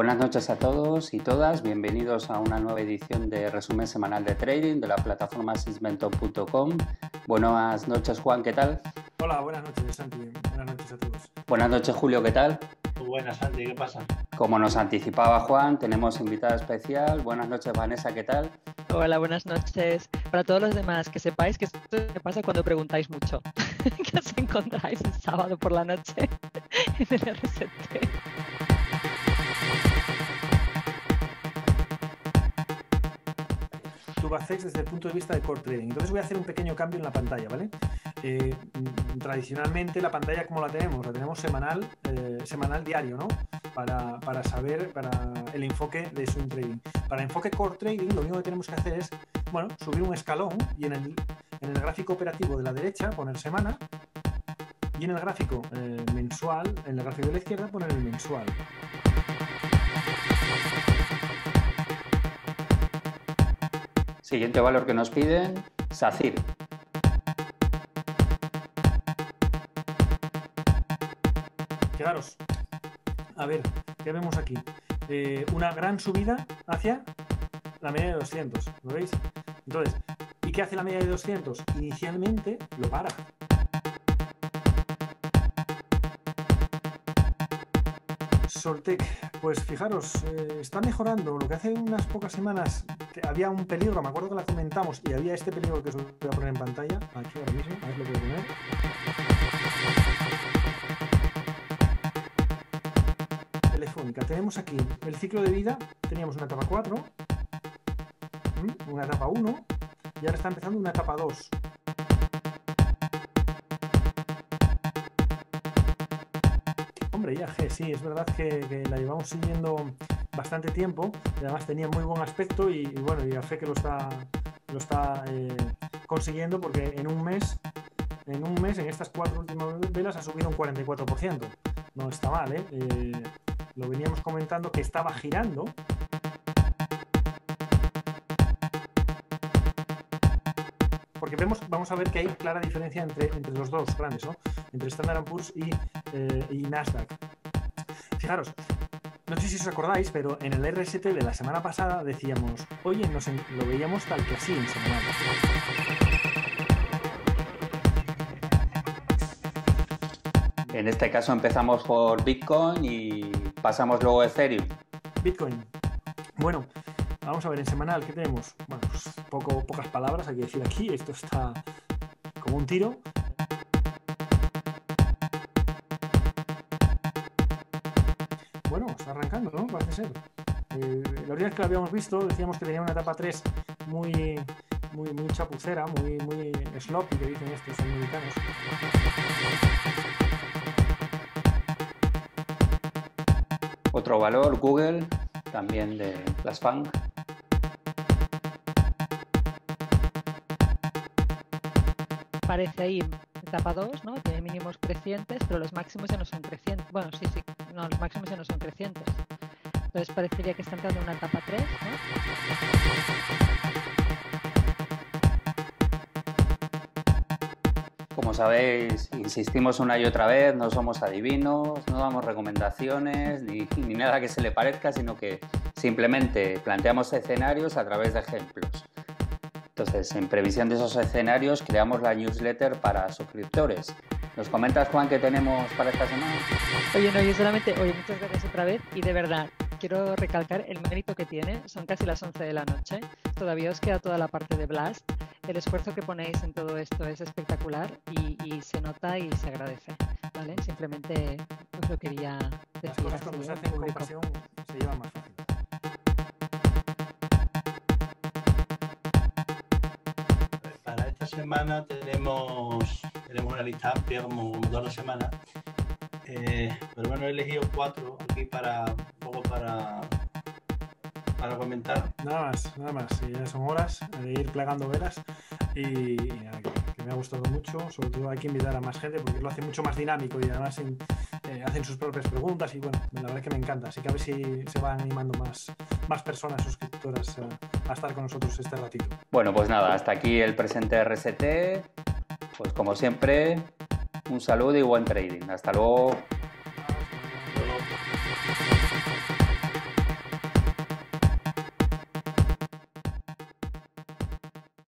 Buenas noches a todos y todas, bienvenidos a una nueva edición de resumen semanal de trading de la plataforma sysmentor.com. Buenas noches, Juan, ¿qué tal? Hola, buenas noches, Santi. Buenas noches a todos. Buenas noches, Julio, ¿qué tal? Muy buenas, Santi, ¿qué pasa? Como nos anticipaba Juan, tenemos invitada especial. Buenas noches, Vanessa, ¿qué tal? Hola, buenas noches. Para todos los demás, que sepáis que esto pasa cuando preguntáis mucho. Que os encontráis el sábado por la noche en el RST. Tubacex desde el punto de vista de core trading. Entonces voy a hacer un pequeño cambio en la pantalla, ¿vale? Tradicionalmente la pantalla, ¿cómo la tenemos? La tenemos semanal diario, ¿no? Para saber, para el enfoque de swing trading. Para enfoque core trading, lo único que tenemos que hacer es, bueno, subir un escalón y en el gráfico operativo de la derecha poner semana y en el gráfico mensual, en el gráfico de la izquierda poner el mensual. Siguiente valor que nos piden, SACIR. Fijaros, a ver, ¿qué vemos aquí? Una gran subida hacia la media de 200, ¿lo veis? Entonces, ¿y qué hace la media de 200? Inicialmente lo para. Soltec, pues fijaros, está mejorando. Lo que hace unas pocas semanas había un peligro, me acuerdo que la comentamos, y había este peligro que os voy a poner en pantalla, aquí ahora mismo, a ver lo que voy a poner. Telefónica, tenemos aquí el ciclo de vida, teníamos una etapa 4, una etapa 1, y ahora está empezando una etapa 2. Hombre, IAG, sí, es verdad que la llevamos siguiendo bastante tiempo y además tenía muy buen aspecto y bueno, IAG que lo está consiguiendo porque en un mes, en estas 4 últimas velas ha subido un 44%. No está mal, lo veníamos comentando que estaba girando. Porque vamos a ver que hay clara diferencia entre los dos grandes, ¿no? Entre Standard & Poor's y Nasdaq. Fijaros, no sé si os acordáis, pero en el RST de la semana pasada decíamos, oye, lo veíamos tal que así en semanal. En este caso empezamos por Bitcoin y pasamos luego a Ethereum. Bitcoin. Bueno, vamos a ver en semanal, ¿qué tenemos? Bueno, pues pocas palabras hay que decir aquí, esto está como un tiro. Bueno, está arrancando, ¿no? Parece ser. La última vez que lo habíamos visto decíamos que tenía una etapa 3 muy chapucera, muy sloppy, que dicen estos americanos. Otro valor, Google, también de las FANG. Parece ahí etapa 2, ¿no? Tiene mínimos crecientes, pero los máximos ya no son crecientes. Bueno, sí, no, los máximos ya no son crecientes. Entonces parecería que está entrando en una etapa 3, ¿no? Como sabéis, insistimos una y otra vez, no somos adivinos, no damos recomendaciones ni nada que se le parezca, sino que simplemente planteamos escenarios a través de ejemplos. Entonces, en previsión de esos escenarios, creamos la newsletter para suscriptores. ¿Nos comentas, Juan, qué tenemos para esta semana? Oye, no, yo solamente, muchas gracias otra vez y de verdad, quiero recalcar el mérito que tiene. Son casi las 11 de la noche, todavía os queda toda la parte de Blast. El esfuerzo que ponéis en todo esto es espectacular y se nota y se agradece, ¿vale? Simplemente os lo quería decir. Las cosas cuando se hacen con pasión se llevan más fácil. Para esta semana tenemos una lista amplia como todas las semanas, pero bueno, he elegido 4 aquí para comentar. Nada más, ya son horas de ir plegando velas y nada, que me ha gustado mucho. Sobre todo hay que invitar a más gente porque lo hace mucho más dinámico y además hacen sus propias preguntas y bueno, la verdad es que me encanta. Así que a ver si se van animando más personas suscriptoras a estar con nosotros este ratito. Bueno, pues nada, hasta aquí el presente RST. Pues como siempre, un saludo y buen trading. Hasta luego.